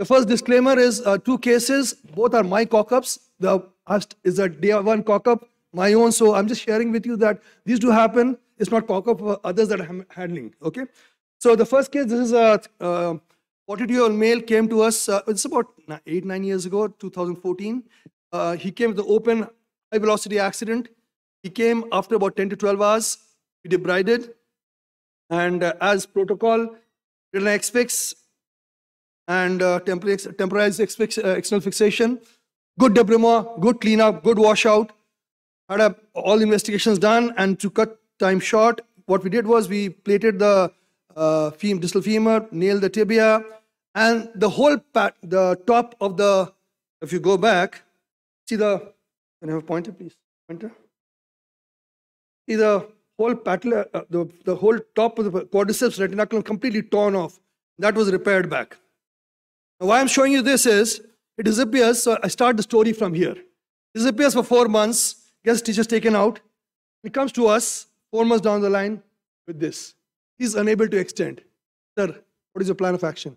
The first disclaimer is 2 cases. Both are my cock-ups. The first is a day 1 cock-up, my own. So I'm just sharing with you that these do happen. It's not cock-up for others that I'm handling. Okay. So the first case, this is a 42-year-old male came to us. It's about 8-9 years ago, 2014. He came with an open high-velocity accident. He came after about 10 to 12 hours. He debrided. And as protocol, did an X-fix and temporized external fixation. Good debridement, good cleanup, good washout. Had all investigations done, and to cut time short, what we did was we plated the distal femur, nailed the tibia, and the whole the top of the, if you go back, see the, can I have a pointer, please? Pointer. See the whole patella, the whole top of the quadriceps retinaculum completely torn off. That was repaired back. Now, why I'm showing you this is, it disappears, so I start the story from here. It disappears for 4 months, gets stitches taken out. It comes to us 4 months down the line with this. He's unable to extend. Sir, what is your plan of action?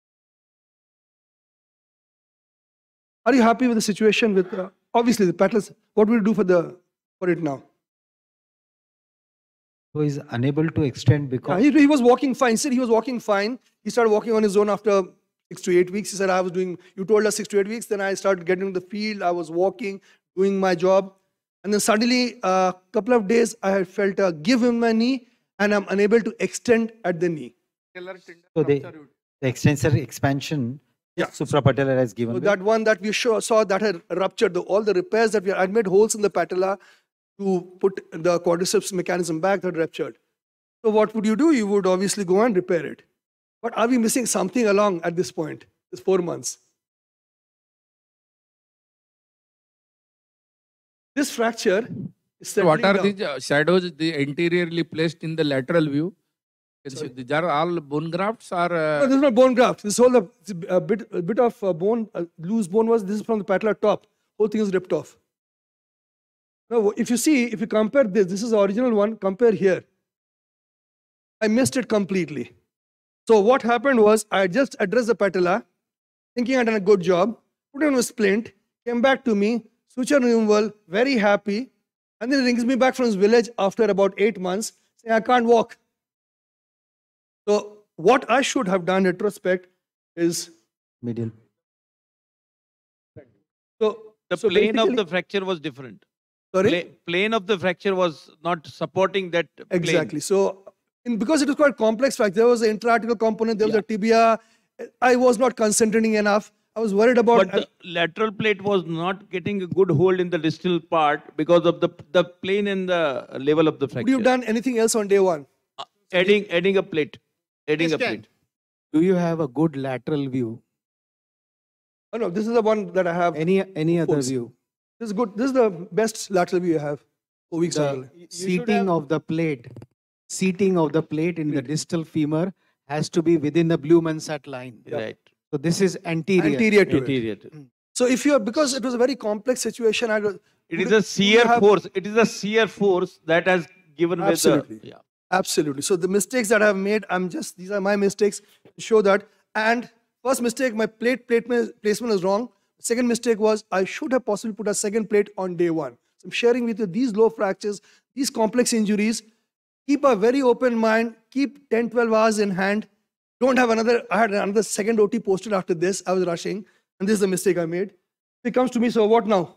Are you happy with the situation with, obviously the patellas, what will you do for it now? So he's unable to extend because... Yeah, he was walking fine. He said he was walking fine. He started walking on his own after 6 to 8 weeks. He said, I was doing, you told us 6 to 8 weeks. Then I started getting in the field. I was walking, doing my job. And then suddenly, a couple of days, I had felt a give in my knee, and I'm unable to extend at the knee. So the extensor expansion, yeah, suprapatellar has given. So that one that we saw that had ruptured, all the repairs that we had made holes in the patella to put the quadriceps mechanism back that ruptured. So what would you do? You would obviously go and repair it. But are we missing something along at this point? It's 4 months. This fracture is settling What are down. these shadows anteriorly placed in the lateral view? These are all bone grafts or... No, this is not bone graft. This whole a bit of bone, loose bone was, this is from the patellar top. Whole thing is ripped off. Now, if you see, if you compare this is the original one, compare here. I missed it completely. So what happened was, I just addressed the patella, thinking I'd done a good job, put it on a splint, came back to me, suture removal, very happy, and then he rings me back from his village after about 8 months, saying I can't walk. So what I should have done in retrospect is medial. The plane of the fracture was different. Sorry? Plane of the fracture was not supporting that plane. Exactly. So because it was quite complex fracture, there was an intra-articular component, there was a tibia. I was not concentrating enough. I was worried about... But the lateral plate was not getting a good hold in the distal part because of the plane and the level of the fracture. Would you have done anything else on day 1? Adding a plate. Adding a plate. Do you have a good lateral view? Oh, no, this is the one that I have. Any other view? This is good. This is the best lateral view I have. 4 weeks ago. Seating of the plate. Seating of the plate in the distal femur has to be within the Blue-Mansart line. Yeah. Right. So this is anterior. Anterior to it. So if you are, because it was a very complex situation, it is a shear force. It is a shear force that has given absolutely. With the... Yeah. Absolutely. So the mistakes that I have made, these are my mistakes to show that. And first mistake, my plate placement is wrong. Second mistake was I should have possibly put a second plate on day 1. So I'm sharing with you these low fractures, these complex injuries. Keep a very open mind. Keep 10, 12 hours in hand. Don't have another, I had another second OT posted after this. I was rushing. And this is the mistake I made. He comes to me, so what now?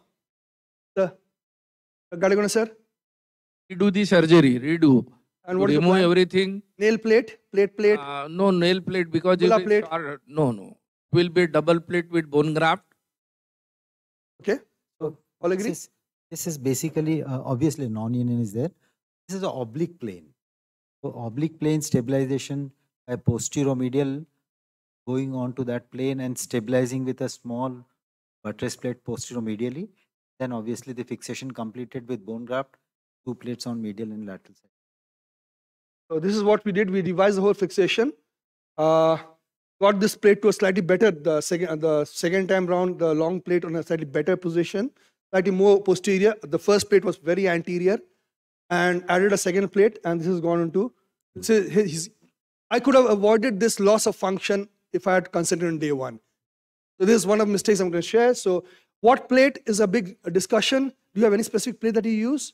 Gadagona sir? Redo the surgery, redo. And what remove everything. Nail plate? Plate? No nail plate because it plate? No. It will be double plate with bone graft. Okay. So all agree? This is basically, obviously non-union is there. This is an oblique plane. So oblique plane stabilization by posteromedial going on to that plane and stabilizing with a small buttress plate posteromedially. Then obviously the fixation completed with bone graft, 2 plates on medial and lateral side. So this is what we did. We revised the whole fixation. Got this plate to a slightly better, the second time round, the long plate on a slightly better position, slightly more posterior. The first plate was very anterior, and added a second plate, and this has gone into, I could have avoided this loss of function if I had concentrated on day 1. So this is one of the mistakes I'm going to share. So what plate is a big discussion. Do you have any specific plate that you use?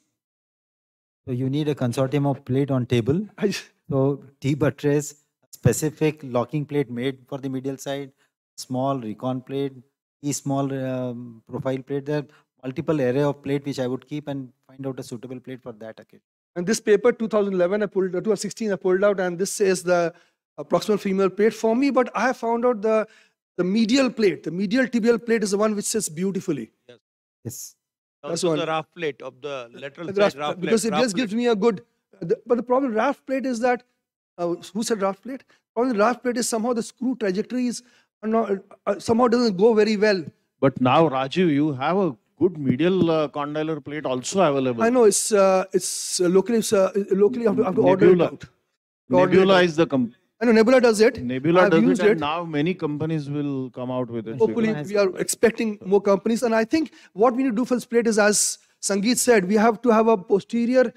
So you need a consortium of plate on table. I- So T-buttress, specific locking plate made for the medial side, small recon plate, small profile plate. There are multiple array of plate which I would keep and find out a suitable plate for that occasion. And this paper, 2011, 2016, I pulled out, and this says the proximal femur plate for me, but I have found out the medial plate, the medial tibial plate is the one which sits beautifully. Yes. That's Also one. the raft plate of the lateral The side raft- raft because plate. it just gives me a good, but the problem with raft plate is that, who said raft plate? Problem with raft plate is somehow the screw trajectories are not, somehow doesn't go very well. But now, Rajiv, you have a good medial condylar plate also available. I know it's locally you have to order it Nebula. out. To order it Nebula out. is the I know Nebula does it. Nebula I've does used it, and now many companies will come out with it. Hopefully, we are expecting more companies. And I think what we need to do for this plate is, as Sangeet said, we have to have a posterior,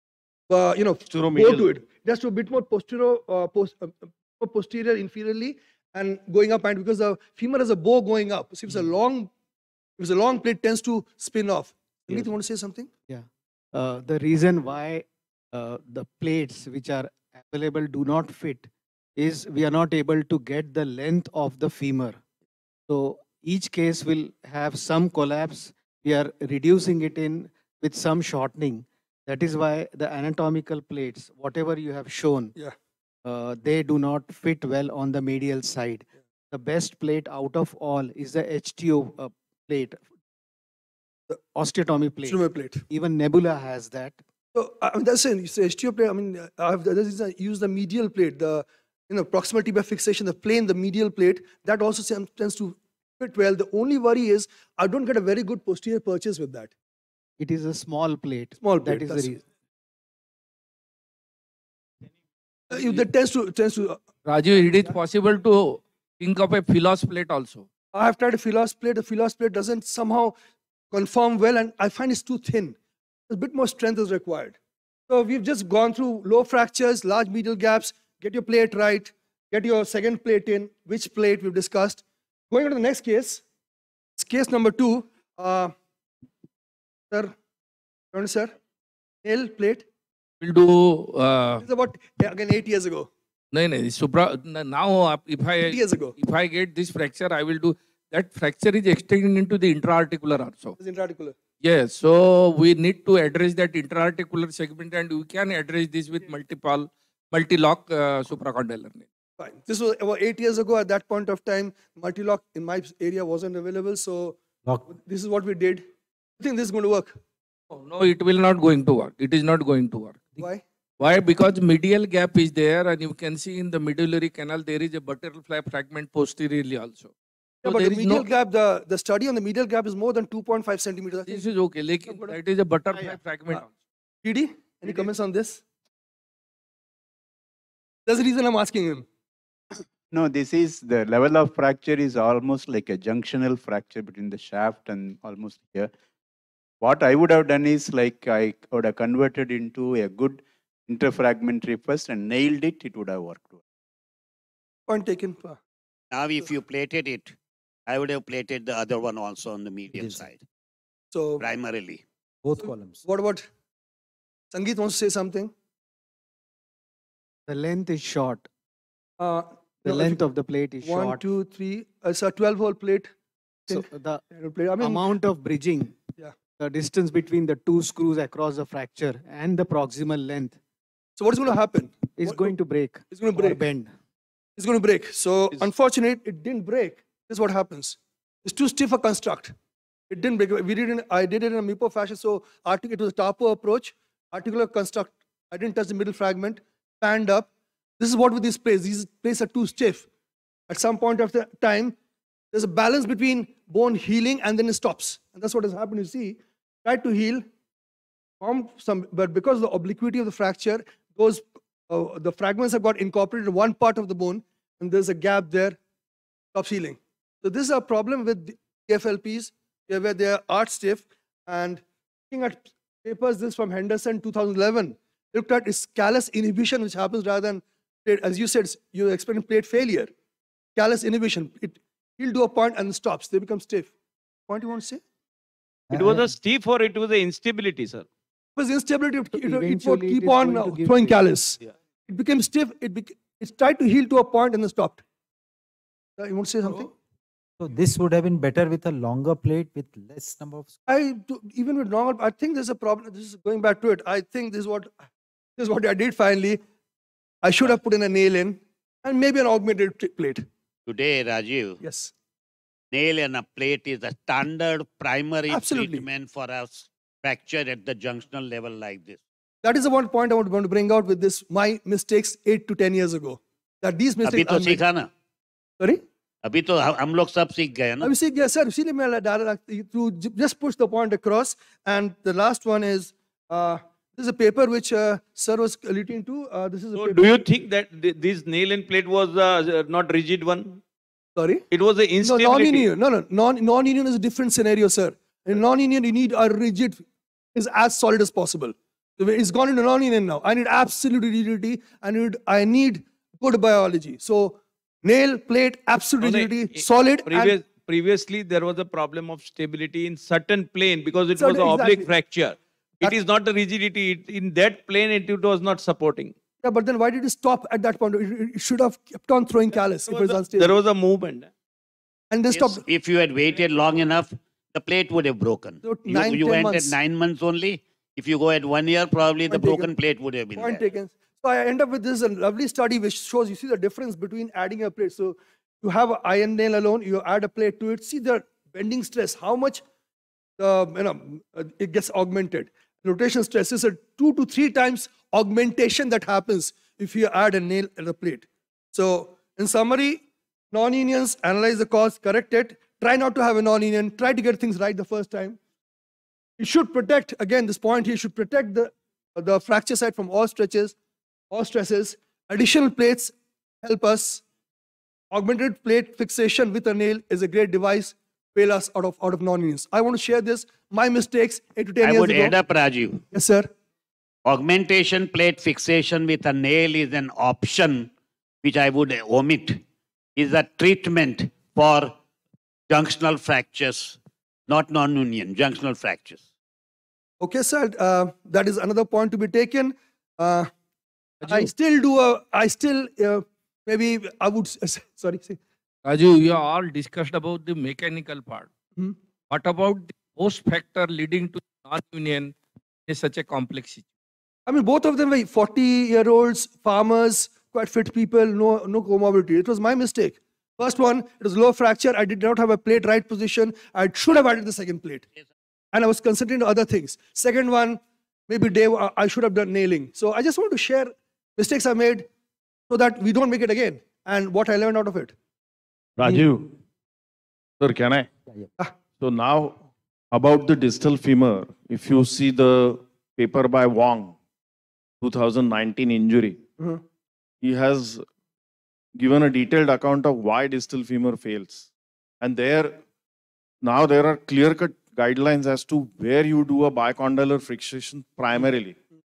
go Posteromedial. to it. Just a bit more posterior, posterior inferiorly and going up. And because the femur has a bow going up, so if it's a long plate, tends to spin off. Sangeet, you want to say something? Yeah. The reason why the plates which are available do not fit is we are not able to get the length of the femur. So each case will have some collapse. We are reducing it in with some shortening. That is why the anatomical plates, whatever you have shown, they do not fit well on the medial side. The best plate out of all is the HTO plate, the osteotomy plate. Instrument plate. Even Nebula has that. So I mean, that's it. You say HTO plate. I mean, I use the medial plate, the proximal tibia fixation, the plane, the medial plate. That also tends to fit well. The only worry is I don't get a very good posterior purchase with that. It is a small plate. Small plate. That is the that's- reason. That tends to. Rajiv, it is possible to think of a Philos plate also. I have tried a Philos plate. The Philos plate doesn't somehow conform well, and I find it's too thin. A bit more strength is required. So we've just gone through low fractures, large medial gaps. Get your plate right. Get your second plate in. Which plate we've discussed. Going on to the next case. It's case number 2. Sir, nail plate. We'll do. It's about again 8 years ago. No, now if 8 years ago. I get this fracture, I will do that. Fracture is extending into the intra-articular also. It's intraarticular. Yes, so we need to address that intra-articular segment, and we can address this with multi-lock supracondylar nail. Fine. This was about 8 years ago. At that point of time, multi-lock in my area wasn't available. So this is what we did. I think this is going to work. No, it will not going to work. It is not going to work. Why? Why? Because medial gap is there, and you can see in the medullary canal there is a butterfly fragment posteriorly also. Yeah, So but there the is medial no, gap, the study on the medial gap is more than 2.5 centimeters. I think. this is okay. That is a butterfly fragment. Also. PD, any comments on this? That's the reason I'm asking him. No, this is the level of fracture is almost like a junctional fracture between the shaft and almost here. What I would have done is like I would have converted into a good interfragmentary first and nailed it, it would have worked. Point taken. Now, if you plated it, I would have plated the other one also on the medial Yes. side, So primarily. Both columns. what about Sangeet wants to say something? The length is short. The The length of the plate is 1, short. 2, 3. It's a 12-hole plate. So the Plate. I mean, amount of bridging, Yeah. the distance between the two screws across the fracture and the proximal length so what's going to happen? is What- going to break. It's going to or break. bend. It's going to break. So unfortunately, it didn't break. This is what happens. It's too stiff a construct. It didn't break. I did it in a MIPO fashion. So it was a TAPO approach. Articular construct. I didn't touch the middle fragment. Panned up. This is what with these plates. These plates are too stiff. At some point of the time, there's a balance between bone healing and then it stops. And that's what has happened. You see, tried to heal, formed some, but because of the obliquity of the fracture, those the fragments have got incorporated in one part of the bone, and there's a gap there, stops healing. So this is a problem with the FLPs, where they are stiff. And looking at papers, this from Henderson, 2011, they looked at is callus inhibition, which happens rather than plate. As you said, you expect plate failure. Callus inhibition. heal to a point and stops. They become stiff. Point you want to say? It was a stiff or it was a instability, sir? It was instability. It would Eventually keep it is on going to give throwing way. callus. Yeah. It became stiff. It tried to heal to a point and then stopped. You want to say something? So this would have been better with a longer plate with less number of. Even with normal, I think there's a problem. This is going back to it. I think this is what I did finally. I should have put in a nail in and maybe an augmented plate. Today, Rajiv, Yes. nail and a plate is a standard primary Absolutely. treatment for a fracture at the junctional level like this. That is the one point I want to bring out with this. My mistakes 8 to 10 years ago. That these अभी mistakes. तो सीखा ना Sorry? अभी तो हम लोग सब सीख गए ना I see, yes, sir. See, to just push the point across. And the last one is this is a paper which sir was alluding to. This is a So paper. do you think that this nail and plate was not rigid one? Sorry? It was a No, instability. non-union. No. Non-union is a different scenario, sir. In non-union, you need a rigid, is as solid as possible. So it's gone into non-union now. I need absolute rigidity. I need good biology. So nail, plate, absolute No, rigidity, solid. and Previously, there was a problem of stability in certain plane because it Certain- was an oblique exactly. fracture. It is not a rigidity. In that plane, it was not supporting. yeah, but then why did it stop at that point? It should have kept on throwing callus if it was unstable. There was a movement. And they Yes, stopped. if you had waited long enough the plate would have broken. So You 9-10 went months. at 9 months only. If you go at 1 year, probably the Point taken. broken plate would have been Point there. taken. So I end up with this lovely study which shows, you see the difference between adding a plate. So you have an iron nail alone, you add a plate to it, see the bending stress, how much it gets augmented. Rotation stress is a 2 to 3 times augmentation that happens if you add a nail and a plate. So in summary, non-unions, analyze the cause, correct it, try not to have a non-union, try to get things right the first time. It should protect, again, this point here should protect the fracture site from all stretches, all stresses. Additional plates help us. Augmented plate fixation with a nail is a great device. Bail us out of non-unions. I want to share this, my mistakes 8 to 10 I years would ago. add up, Rajiv. Yes, sir. Augmentation plate fixation with a nail is an option which I would omit. Is a treatment for junctional fractures, not non-union, junctional fractures. Okay, sir. That is another point to be taken. I still maybe I would, sorry. Say. Raju, you all discussed about the mechanical part. Hmm. What about the host factor leading to non-union in such a complex situation? I mean, both of them were 40-year-olds, farmers, quite fit people, no comorbidity. It was my mistake. First one, it was low fracture. I did not have a plate right position. I should have added the second plate. And I was concentrating on other things. Second one, maybe I should have done nailing. So I just want to share mistakes I made so that we don't make it again and what I learned out of it. Rajiv, sir, can I? Ah. So now about the distal femur, if you see the paper by Wong, 2019 injury, Mhm. he has given a detailed account of why distal femur fails. And now there are clear-cut guidelines as to where you do a bicondylar fixation primarily.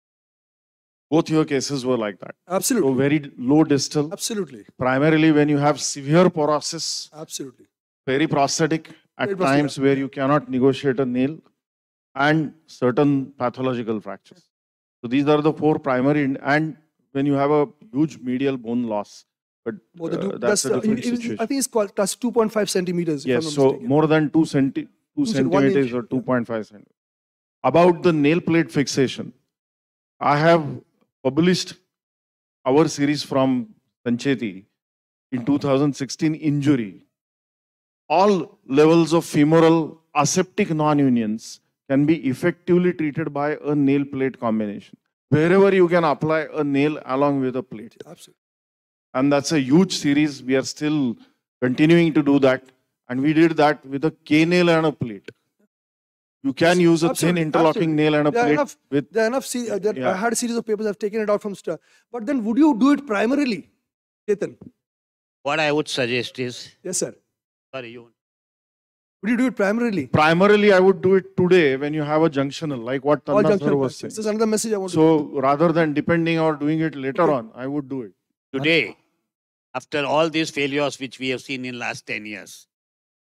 Both your cases were like that. So Absolutely. very low distal, Absolutely. primarily when you have severe porosis, Absolutely. periprosthetic at Periprosthetic, times where you cannot negotiate a nail, and certain pathological fractures. So these are the 4 primary, and when you have a huge medial bone loss, but More than that's a different situation. I think it's called that's 2.5 centimeters. if I'm Yes, not so mistaken. more than 2 centimeters inch, or 2.5 centimeters. About the nail plate fixation, I have published our series from Sancheti in 2016 injury. All levels of femoral aseptic non-unions can be effectively treated by a nail plate combination. Wherever you can apply a nail along with a plate. Absolutely. And that's a huge series. We are still continuing to do that. And we did that with a K nail and a plate. You can use a thin Absolutely, interlocking absolutely. nail and a There are plate enough, with. there are enough Yeah. I had a series of papers, I've taken it out from stuff. But then would you do it primarily, Nitin? What I would suggest is, Yes, sir. sorry, you. Would you do it primarily? Primarily, I would do it today when you have a junctional, like what All Tanna junction sir was fractures. saying. This is another message I want to So rather than depending or doing it later on, I would do it. Today, after all these failures which we have seen in last 10 years,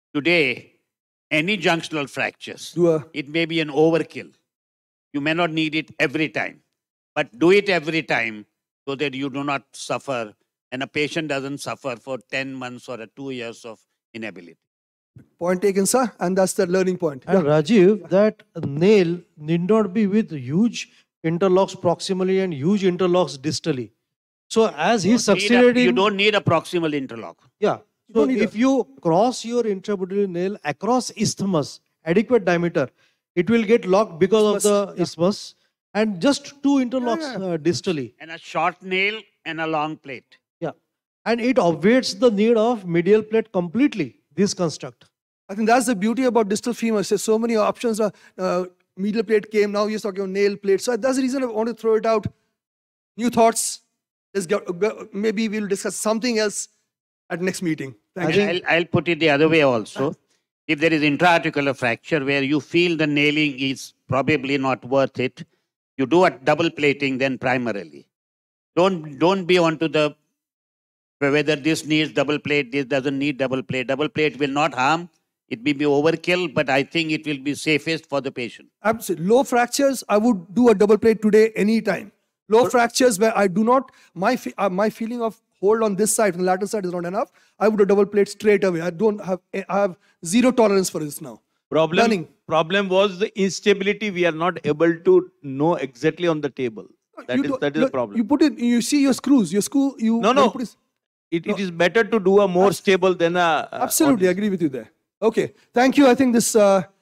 Today, any junctional fractures, Do a it may be an overkill. You may not need it every time, but do it every time so that you do not suffer and a patient doesn't suffer for 10 months or 2 years of inability. point taken, sir, and that's the learning point. And Rajiv, that nail need not be with huge interlocks proximally and huge interlocks distally. So as he succeeded You in, don't need a proximal interlock. yeah. So if you cross your intramedullary nail across isthmus, adequate diameter, it will get locked because of the isthmus, and just two interlocks distally. And a short nail and a long plate. Yeah. And it obviates the need of medial plate completely, this construct. I think that's the beauty about distal femur. There's so many options. Medial plate came, now you're talking about nail plate. So that's the reason I want to throw it out. New thoughts. Maybe we'll discuss something else at next meeting. Thank you. I'll put it the other way also. If there is intra-articular fracture where you feel the nailing is probably not worth it, you do a double plating then primarily. Don't be onto the whether this needs double plate, this doesn't need double plate. Double plate will not harm. It may be overkill, but I think it will be safest for the patient. Absolutely. Low fractures, I would do a double plate today anytime. Low fractures where I do not, my feeling of hold on this side, on the lateral side is not enough, I would do double plate straight away. I have zero tolerance for this now. Problem was the instability. We are not able to know exactly on the table. That is the problem. You put it, you see your screws, No. It is better to do a more stable than a... Absolutely, I agree with you there. Okay, thank you. I think this